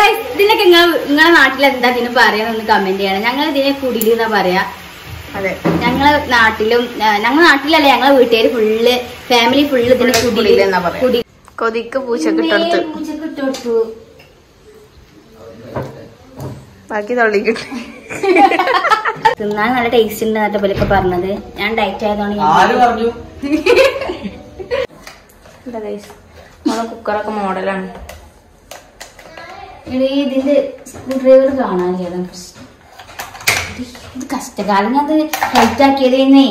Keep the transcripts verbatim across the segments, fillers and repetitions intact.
ഇതിനൊക്കെ നിങ്ങൾ നിങ്ങളുടെ നാട്ടിൽ എന്താ ഇതിന് പറയാനൊന്ന് കമന്റ് ചെയ്യണം. ഞങ്ങൾ ഇതിനെ കുടില് എന്നാ പറയാ. അതെ, ഞങ്ങളെ നാട്ടിലും ഞങ്ങളെ നാട്ടിലല്ല ഞങ്ങളെ വീട്ടുകാര് ഫുള്ള് ഫാമിലി ഫുള്ള് ഇതിന് കുടില് എന്നാ പറയാ. കുടി കൊതിക്ക് പൂച്ചക്ക് ഇട്ടെടുത്ത് പൂച്ചക്ക് ഇട്ടെടുത്തു ബാക്കി തള്ളിക്കിട്ട് തിന്നാൻ നല്ല ടേസ്റ്റ് ഉണ്ട് എന്നൊക്കെ പോലൊക്കെ പറഞ്ഞത്. ഞാൻ ഡയറ്റ് ആയതുകൊണ്ട് നമ്മളെ കുക്കറൊക്കെ മോഡലാണ്. ഇതിന്റെ സ്ക്രൂ ഡ്രൈവർ കാണാനില്ല, ഇത് കഷ്ടകാലം ഞാൻ ഹെൽറ്റ് ആക്കിയതേന്നേ.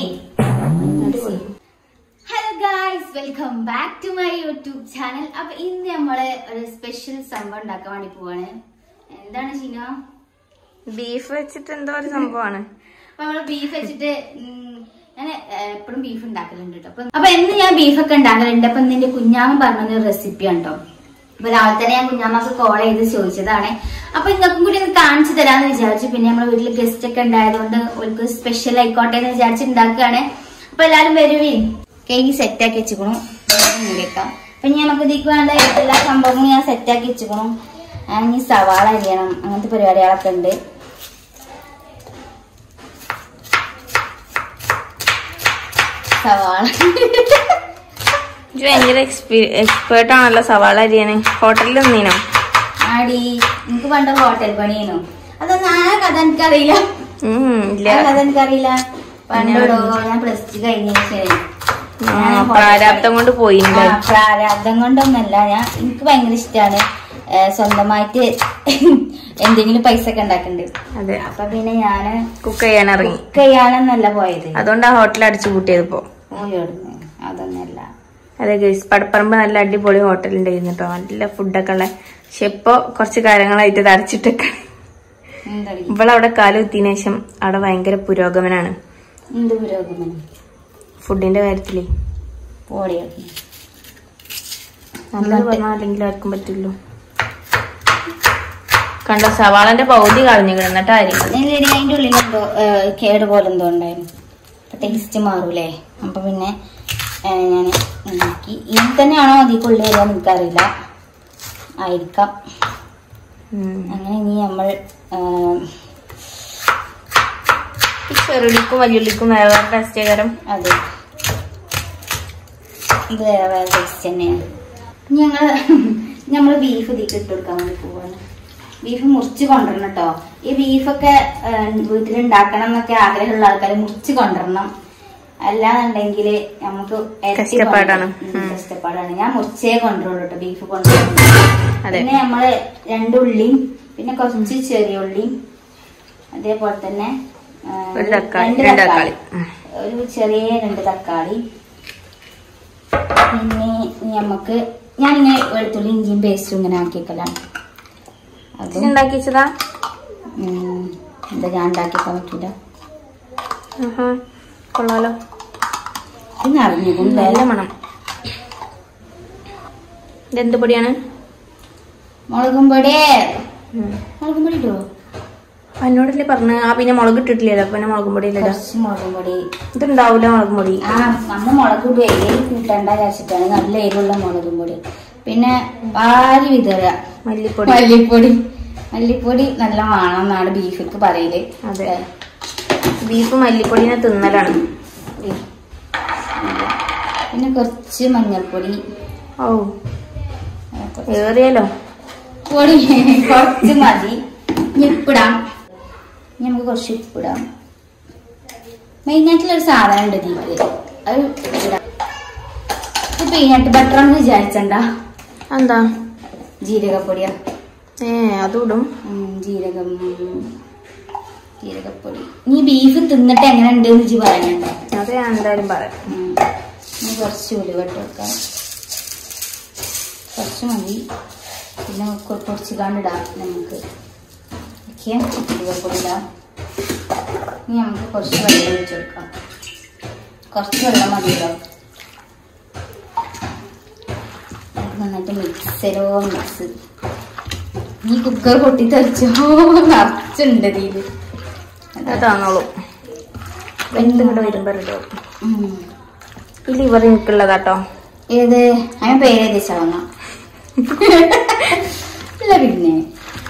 Hello guys, welcome back to my YouTube channel. അപ്പൊ ഇന്ന് നമ്മള് ഒരു സ്പെഷ്യൽ സംഭവം ഉണ്ടാക്കാൻ വേണ്ടി പോവാണ്. എന്താണ് ഷീന? ബീഫ് വെച്ചിട്ട് എന്തോ ഒരു സംഭവമാണ്. അപ്പൊ നമ്മള് ബീഫ് വെച്ചിട്ട് ഞാൻ എപ്പോഴും ബീഫ് ഉണ്ടാക്കലുണ്ട് കേട്ടോ. അപ്പൊ അപ്പൊ എന്ന് ഞാൻ ബീഫൊക്കെ ഉണ്ടാക്കലുണ്ട്. അപ്പൊ എന്റെ കുഞ്ഞാമ്മ പറഞ്ഞൊരു റെസിപ്പിയാണ് കേട്ടോ. അപ്പൊ രാവിലെ തന്നെ ഞാൻ കുഞ്ഞാമ്മക്ക് കോൾ ചെയ്ത് ചോദിച്ചതാണ്. അപ്പൊ ഇങ്ങൾക്കും കൂടി ഒന്ന് കാണിച്ചു തരാന്ന് വിചാരിച്ചു. പിന്നെ നമ്മളെ വീട്ടില് ഗസ്റ്റ് ഒക്കെ ഉണ്ടായതുകൊണ്ട് അവർക്ക് സ്പെഷ്യൽ ആയിക്കോട്ടെ എന്ന് വിചാരിച്ച് ഉണ്ടാക്കുകയാണ്. അപ്പൊ എല്ലാരും വരുവേ. കേക്ക് സെറ്റ് ആക്കി വെച്ചിക്കണു, മൂടിയേക്കാം. അപ്പൊ ഇനി നമുക്ക് ഇതിക്ക് വേണ്ട എല്ലാ സംഭവങ്ങളും ഞാൻ സെറ്റ് ആക്കി വെച്ചിക്കണു. ഇനി സവാള അരിയണം, അങ്ങനത്തെ പരിപാടികളൊക്കെ ഉണ്ട്. സവാള ഭയങ്കര എക്സ്പേർട്ട് ആണല്ലോ സവാള അരിയാന്. ഹോട്ടലിൽ നിന്നീനോ? ആടി, എനിക്ക് പണ്ട് ഹോട്ടൽ പണിയേനോ. അതൊന്നും ആ കഥ എനിക്കറിയില്ല. കഥ എനിക്കറിയില്ല. പണ്ടോടോ ഞാൻ പ്ലസ് ടു കഴിഞ്ഞതിന് ശേഷം പ്രാരാബ്ദം കൊണ്ട് പോയി. പ്രാരാബ്ദം കൊണ്ടൊന്നല്ല, ഞാൻ എനിക്ക് ഭയങ്കര ഇഷ്ടമാണ് സ്വന്തമായിട്ട് എന്തെങ്കിലും പൈസ ഒക്കെ ഉണ്ടാക്കുന്നുണ്ട്. അതെ, അപ്പൊ പിന്നെ ഞാന് കുക്ക് ചെയ്യാൻ ഇറങ്ങി. കുക്ക് ചെയ്യാനൊന്നല്ല പോയത്, അതുകൊണ്ട് ആ ഹോട്ടൽ അടിച്ചു കൂട്ടിയത് ഇപ്പോ. അതൊന്നല്ല. അതെ ഗൈസ്, പടപ്പറമ്പ് നല്ല അടിപൊളി ഹോട്ടൽ ഉണ്ടായിരുന്നു കേട്ടോ, നല്ല ഫുഡൊക്കെ ഉള്ള. പക്ഷെ ഇപ്പൊ കുറച്ച് കാര്യങ്ങളായിട്ട് ഇത് അടച്ചിട്ടൊക്കെ. ഇവളവിടെ കാലുകുത്തിയതിനു ശേഷം അവിടെ ഭയങ്കര പുരോഗമനാണ്. എന്ത് പുരോഗമനം? ഫുഡിന്റെ കാര്യത്തില് നല്ലത് പറഞ്ഞാൽ അല്ലെങ്കിൽ ആർക്കും പറ്റില്ലോ. കണ്ടോ, സവാളന്റെ പൗതി കളഞ്ഞു കിടന്നിട്ട് അതിന്റെ ഉള്ളിൽ എന്തോ കേട് പോലെ എന്തോ ഉണ്ടായിരുന്നു. ടേസ്റ്റ് മാറൂലേ? അപ്പൊ പിന്നെ ഞാൻ ഉണ്ടാക്കി. ഇത് തന്നെയാണോ അതിക്കുള്ളിൽ വരാൻ എനിക്കറിയില്ല, ആയിരിക്കാം. അങ്ങനെ ഇനി നമ്മൾ ചെറുള്ളിക്കും വലിയുള്ളിക്കും വേറെ ടേസ്റ്റ് കരം. അതെ, ഇത് വേറെ വേറെ ടേസ്റ്റ് തന്നെയാണ്. ഞങ്ങൾ ഞമ്മള് ബീഫ് ഇതിക്ക് ഇട്ട് കൊടുക്കാൻ വേണ്ടി പോവാണ്. ബീഫ് മുറിച്ച് കൊണ്ടുവരണം കേട്ടോ. ഈ ബീഫൊക്കെ വീട്ടിലുണ്ടാക്കണം എന്നൊക്കെ ആഗ്രഹമുള്ള ആൾക്കാർ മുറിച്ച് കൊണ്ടുവരണം. അല്ലാന്നുണ്ടെങ്കില് നമുക്ക് കഷ്ടപ്പാടാണ്. കഷ്ടപ്പാടാണ്. ഞാൻ മുറിച്ചേ കൊണ്ടുവരുള്ളൂ കേട്ടോ ബീഫ് കൊണ്ടുവരണം. പിന്നെ നമ്മള് രണ്ടുള്ളിയും പിന്നെ കുറച്ച് ചെറിയ ഉള്ളിയും അതേപോലെ തന്നെ രണ്ട് തക്കാളി, ഒരു ചെറിയ രണ്ട് തക്കാളി. പിന്നെ നമുക്ക് ഞാനിങ്ങനെ വെളുത്തുള്ളി ഇഞ്ചിയും പേസ്റ്റും ഇങ്ങനെ ആക്കിയേക്കലാണ്. അത് ഉണ്ടാക്കിച്ചതാ? എന്താ ഞാൻ ഉണ്ടാക്കിക്കാൻ പറ്റൂല. കൊള്ളാലോ, ഇത് അറിഞ്ഞു നല്ല മണം. ഇതെന്ത് പൊടിയാണ്? മുളകും പൊടി. മുളകും പൊടി ഇട്ടോ? എന്നോടല്ലേ പറഞ്ഞ. ആ പിന്നെ മുളക് ഇട്ടിട്ടില്ലല്ലോ, പിന്നെ മുളകും പൊടി ഇല്ല. മുളകും പൊടി ഇതുണ്ടാവൂല മുളകും പൊടി. ആ, നമ്മൾ മുളക് ഇടുക എരി കൂട്ടണ്ട വിചാരിച്ചിട്ടാണ്. നല്ല എരിവുള്ള മുളകും പൊടി. പിന്നെ പാല് വിതറുക മല്ലിപ്പൊടി. മല്ലിപ്പൊടി മല്ലിപ്പൊടി നല്ല വേണം എന്നാണ് ബീഫിക്ക് പറയല്. അതെ, ബീഫ് മല്ലിപ്പൊടിനെ തിന്നലാണ്. പിന്നെ കുറച്ച് മഞ്ഞൾപ്പൊടി. ഓ, ഏറിയാലോ പൊടി കുറച്ച് മതി. ഉപ്പിടാം, നമുക്ക് കുറച്ച് ഉപ്പിടാം. മെയിനായിട്ടുള്ളൊരു സാധനം ഉണ്ട് ഇതില്, അത് ഇടാം. ഇത് പീനട്ട് ബട്ടറാന്ന് വിചാരിച്ചണ്ട. എന്താ? ജീരകപ്പൊടിയാ. ഏ അതും ജീരകം ജീരകപ്പൊടി. നീ ബീഫ് തിന്നിട്ട് എങ്ങനെ ഉണ്ട് എന്ന് പറയാനുണ്ടോ? അത് ഞാൻ എന്തായാലും പറയാം. കുറച്ച് ഉലുവ ഇട്ട് വെക്കാം, കുറച്ച് മതി. പിന്നെ കുറച്ച് കണ്ടിടാം നമുക്ക്. ഉലുവപ്പൊടി ഇടാം. ഇനി നമുക്ക് കുറച്ച് വെള്ളം ഒഴിച്ച് കൊടുക്കാം. കുറച്ച് വെള്ളം മതിയല്ലോ. നന്നായിട്ട് മിക്സരോ മിക്സ്. ഈ കുക്കർ പൊട്ടി തെറിച്ചോ നിറച്ചുണ്ട് ഇതില്. അതാണോളൂ വെന്തുകൊണ്ട് വരുമ്പോ റെഡി ആവും. ഈ ലിവർ എനിക്കുള്ളതാട്ടോ. ഏത്? അതിന് പേര് എഴുതിച്ചാവുന്ന ഇല്ല. പിന്നെ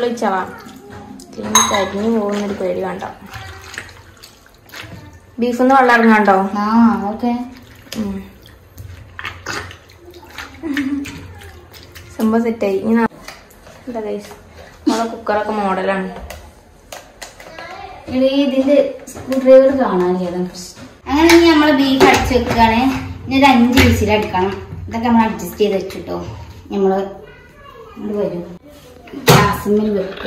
ഫുള്ള് വെച്ചാവാ കരിഞ്ഞു പോകുന്നൊരു പേടി വേണ്ട. ബീഫിന്ന് വെള്ളം ഇറങ്ങാണ്ടോ? ആ ഓക്കെ സംഭവം സെറ്റായി. ഇനി എന്താ ഗൈസ് നമ്മളെ കുക്കറൊക്കെ മോഡലാണ്. ഇതിന്റെ സ്ക്രൂ ഡ്രൈവർ കാണാനില്ല. അങ്ങനെ ഇനി നമ്മള് ബീഫ് അടിച്ച് വെക്കുകയാണ്. ഇനി ഒരു അഞ്ച് വിസിലടിക്കണം. ഇതൊക്കെ നമ്മൾ അഡ്ജസ്റ്റ് ചെയ്ത് വെച്ചിട്ടോ. നമ്മള് ഇങ്ങോട്ട് വരും ഗ്യാസിൽ വെക്കുക.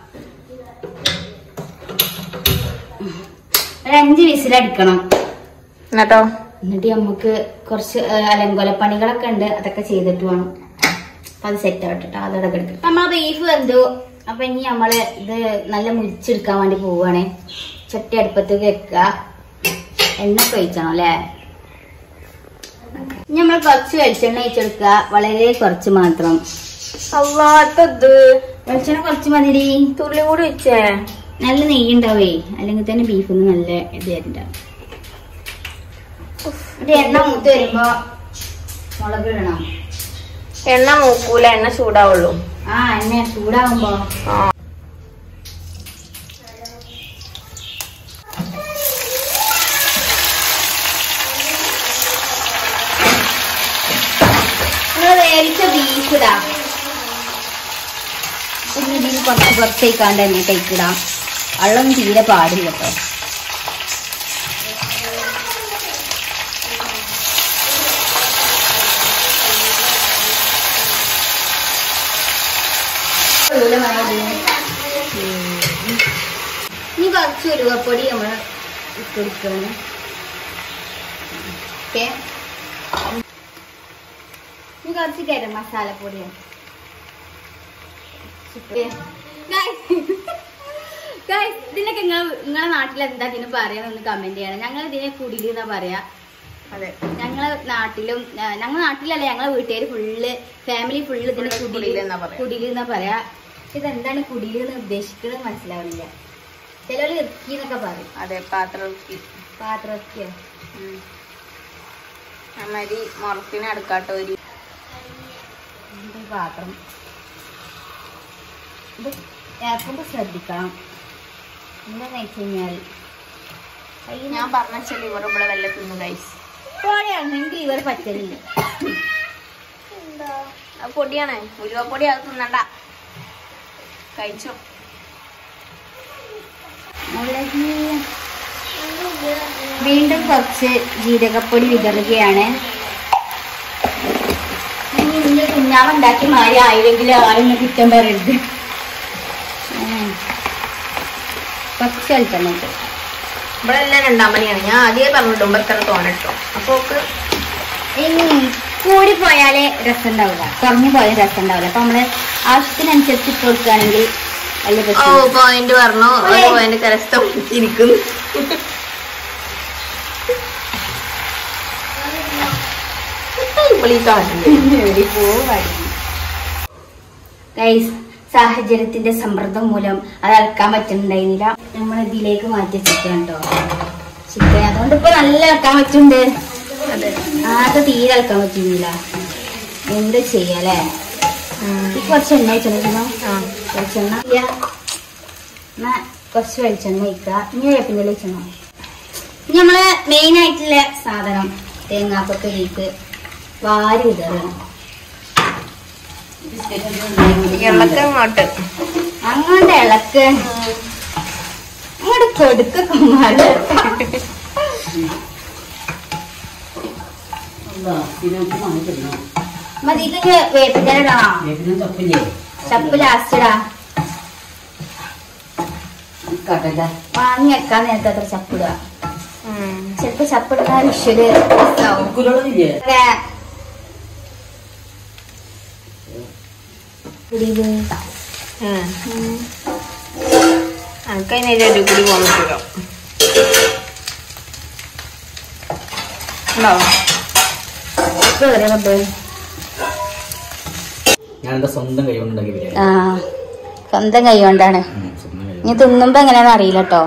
ഒരു അഞ്ച് വിസിലടിക്കണം എന്നിട്ടോ എന്നിട്ട് നമുക്ക് കുറച്ച് അലങ്കോലപ്പണികളൊക്കെ ഉണ്ട്, അതൊക്കെ ചെയ്തിട്ട് വേണം. അപ്പൊ അത് സെറ്റ് ആവട്ടെ. അതോടെ കിടക്കും. നമ്മളെ ബീഫ് വെന്തു. അപ്പൊ ഇനി നമ്മള് ഇത് നല്ല മുരിച്ചെടുക്കാൻ വേണ്ടി പോവാണ്. ചട്ടി അടുപ്പത്തേക്ക് വെക്കുക. എണ്ണ ഒഴിച്ചണം അല്ലേ. ഇനി നമ്മൾ കുറച്ച് വെളിച്ചെണ്ണ ഒഴിച്ചെടുക്കുക. വളരെ കുറച്ച് മാത്രം. അല്ലാത്തത് വെളിച്ചെണ്ണ കുറച്ച് മതി. തുള്ളി കൂടി വെച്ചേ. നല്ല നെയ്യ് ഉണ്ടാവേ, അല്ലെങ്കിൽ തന്നെ ബീഫിന് നല്ല ഇത് തരണ്ടാവും. എണ്ണ മൂത്ത് വരുമ്പോ മുളക് ഇടണം. എണ്ണ മൂക്കൂല, എണ്ണ ചൂടാവുള്ളൂ. ആ എണ്ണ ചൂടാവുമ്പോ വേവിച്ച ബീഫ് ഇടാ. പിന്നെ ഇതിന് കുറച്ച് കുറച്ചേക്കാണ്ട് തന്നെ കഴിക്കിടാം. വെള്ളം തീരെ പാടില്ല കേട്ടോ. ഇനി കുറച്ച് ഉരുവപ്പൊടി നമ്മൾ ഇട്ട് കൊടുക്കണം. ഓക്കെ, ഇനി കുറച്ച് ഗരം മസാലപ്പൊടിയാണ്. ഇതിനൊക്കെ നിങ്ങൾ നിങ്ങളെ നാട്ടിൽ എന്താ ഇതിന് പറയാന്നൊന്ന് കമന്റ് ചെയ്യണം. ഞങ്ങൾ ഇതിനെ കുടില് എന്നാ പറയാ. അതെ, ഞങ്ങളെ നാട്ടിലും ഞങ്ങളെ നാട്ടിലല്ല, ഞങ്ങളെ വീട്ടുകാര് ഫുള്ള് ഫാമിലി ഫുള്ള് ഇതിന് കുടില് കുടില് എന്നാ പറയാ. ഇതെന്താണ് കുടില് എന്ന് ഉദ്ദേശിക്കുന്നത് മനസ്സിലാവില്ല. ചിലര് ഇറക്കി എന്നൊക്കെ പറയും. അതെ, പാത്രം ഇറക്കി. പാത്രം ഇറക്കിയോ? അമ്മരി മുറത്തിന് അടുക്കാട്ടോ ഒരു പാത്രം. ഇത് ഏർക്കുമ്പോ ശ്രദ്ധിക്കണം. എന്താന്ന് വെച്ച് കഴിഞ്ഞാൽ ഞാൻ പറഞ്ഞ ഇവർ ഇവിടെ വല്ല തിന്നു ഗൈസ്. പൊടിയാണെങ്കിൽ ഇവർ പറ്റലില്ല. എന്താ പൊടിയാണ്, ഉരുവപ്പൊടി. അത് തിന്നണ്ട, കഴിച്ചോ. വീണ്ടും കുറച്ച് ജീരകപ്പൊടി വിതറുകയാണ്. ഇന്ന് കുഞ്ഞാവുണ്ടാക്കി മാറി ആയില്ലെങ്കിലും ആരെന്ന് കുറ്റം പറയരുത്. കുറച്ച് വെളിച്ചെണ്ണ ഇവിടെ എല്ലാം രണ്ടാം പണിയാണ്. ഞാൻ ആദ്യമേ പറഞ്ഞിട്ട് ഇത്ര തോന്നിട്ടോ. അപ്പൊ കൂടിപ്പോയാലേ രസം ഉണ്ടാവില്ല, കുറഞ്ഞു പോയാൽ രസം ഉണ്ടാവില്ല. അപ്പൊ നമ്മള് ആവശ്യത്തിനനുസരിച്ച് ഇട്ട് കൊടുക്കുകയാണെങ്കിൽ വലിയ രസം. പോയിന്റ് പറഞ്ഞു, പോയിന്റ് കരസ്ഥിരിക്കുന്നു. സാഹചര്യത്തിന്റെ സമ്മർദ്ദം മൂലം അത് ഇളക്കാൻ പറ്റുന്നുണ്ടായിരുന്നില്ല. നമ്മൾ ഇതിലേക്ക് മാറ്റിയ ചിക്കൻ കേട്ടോ. ചിക്കൻ അതുകൊണ്ട് ഇപ്പൊ നല്ല ഇളക്കാൻ പറ്റുന്നുണ്ട്. ആകെ തീരെ ഇളക്കാൻ പറ്റുന്നില്ല. എന്ത് ചെയ്യാലേ. കുറച്ച് എണ്ണ വെച്ചോ. വെളിച്ചെണ്ണ ഇല്ല, എന്നാ കുറച്ച് വെളിച്ചെണ്ണ ഒഴിക്കുക. ഇനി വേപ്പിൻ്റെ വെളിച്ചെണ്ണ. ഇനി നമ്മളെ മെയിൻ ആയിട്ടുള്ള സാധനം തേങ്ങാക്കൊക്കെ വീട്ട് വാരി വിതറണം. ഇളക്കങ്ങോട്ട് അങ്ങോട്ട് ഇളക്ക്, അങ്ങോട്ട് കൊടുക്കൊക്കെ മാറി. മതി, ഇതൊക്കെ വേപ്പിൻ്റെടാ. ചപ്പ് ലാസ്റ്റടാ. വാങ്ങി വെക്കാൻ നേരത്തെ അത്ര ചപ്പിടുക. ചിലപ്പോ ചപ്പിടുന്ന വിഷ്വല് അനക്കതിനൊരു കൂടി പോകാൻ പറ്റുമല്ലോ. സ്വന്തം കൈ കൊണ്ടാണ്. നീ തിന്നുമ്പോ എങ്ങനെയാന്ന് അറിയില്ല കേട്ടോ.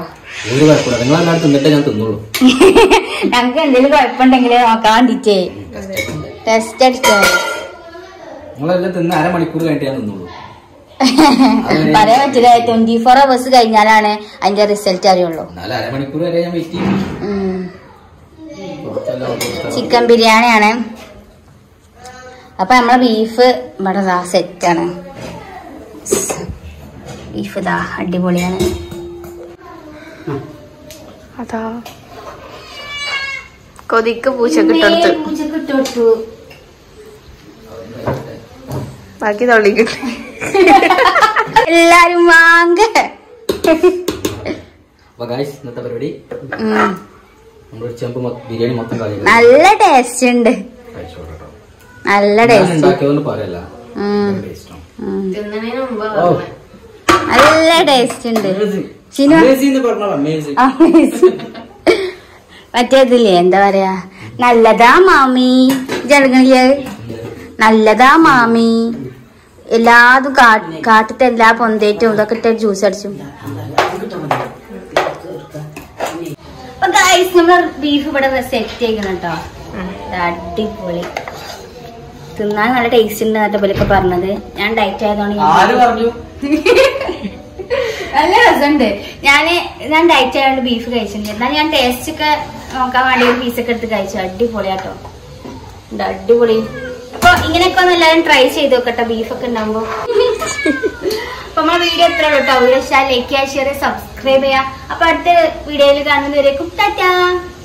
ഞങ്ങക്ക് എന്തെങ്കിലും കുഴപ്പമുണ്ടെങ്കിൽ നോക്കാൻ വേണ്ടിട്ടേ ടെസ്റ്റ് അടിച്ചോ. അരമണിക്കൂർ കഴിഞ്ഞിട്ട് ഞാൻ നിന്നോളൂ. പറയാൻ പറ്റില്ല. ട്വന്റി ഫോർ അവേഴ്സ് കഴിഞ്ഞാലാണ് അതിന്റെ റിസൾട്ട് അറിയുള്ളൂ. അരമണിക്കൂർ വരെ ഞാൻ വെയിറ്റ് ചെയ്യും. ചിക്കൻ ബിരിയാണിയാണ്. അപ്പൊ നമ്മളെ ബീഫ് ഇവിടെ സെറ്റാണ്. ബീഫ് ഇതാ അടിപൊളിയാണ്. അതാ കൊതിക്ക് പൂച്ചക്ക് ഇട്ടെടുത്ത് പൂച്ചക്ക് ഇട്ടെടുത്തു. ബാക്കി തൊള്ളിക്ക് എല്ലാരും വാങ്ങ. ഇന്നത്തെ പരിപാടി ബിരിയാണി മൊത്തം നല്ല ടേസ്റ്റ് ഉണ്ട്. നല്ല ടേസ്റ്റ് നല്ല ടേസ്റ്റ് ഉണ്ട്. മറ്റേതില്ലേ എന്താ പറയാ, നല്ലതാ മാമി ജനങ്ങളില്, നല്ലതാ മാമി എല്ലാതും കാട്ടത്തെ എല്ലാ പൊന്തേറ്റും ഇതൊക്കെ ഇട്ട് ജ്യൂസ് അടിച്ചു. അപ്പൊ ഗൈസ് നമ്മള് ബീഫ് ഇവിടെ സെറ്റ് ചെയ്യണം കേട്ടോ. അടിപൊളി, തിന്നാൻ നല്ല ടേസ്റ്റ് ഉണ്ട് എന്നൊക്കെ ഇവരൊക്കെ പറഞ്ഞത്. ഞാൻ ഡയറ്റ് ആയതുകൊണ്ട് നല്ല രസമുണ്ട്. ഞാന് ഞാൻ ഡയറ്റ് ആയതുകൊണ്ട് ബീഫ് കഴിച്ചിട്ടുണ്ട്. എന്നാൽ ഞാൻ ടേസ്റ്റ് ഒക്കെ നോക്കാൻ വേണ്ടി ഒരു പീസൊക്കെ എടുത്ത് കഴിച്ചു. അടിപൊളിയാട്ടോ, അടിപൊളി. അപ്പൊ ഇങ്ങനെയൊക്കെ ഒന്ന് എല്ലാവരും ട്രൈ ചെയ്ത് നോക്കട്ടെ ബീഫൊക്കെ ഉണ്ടാകുമ്പോ. അപ്പൊ നമ്മളെ വീഡിയോ എത്ര കേട്ടോ. വീഡിയോ ഇഷ്ടമായി ലൈക്ക് ചെയ്യുക, ഷെയർ ചെയ്യുക, സബ്സ്ക്രൈബ് ചെയ്യുക. അപ്പൊ അടുത്ത വീഡിയോയിൽ കാണുന്നവരേക്കും ടാറ്റാ.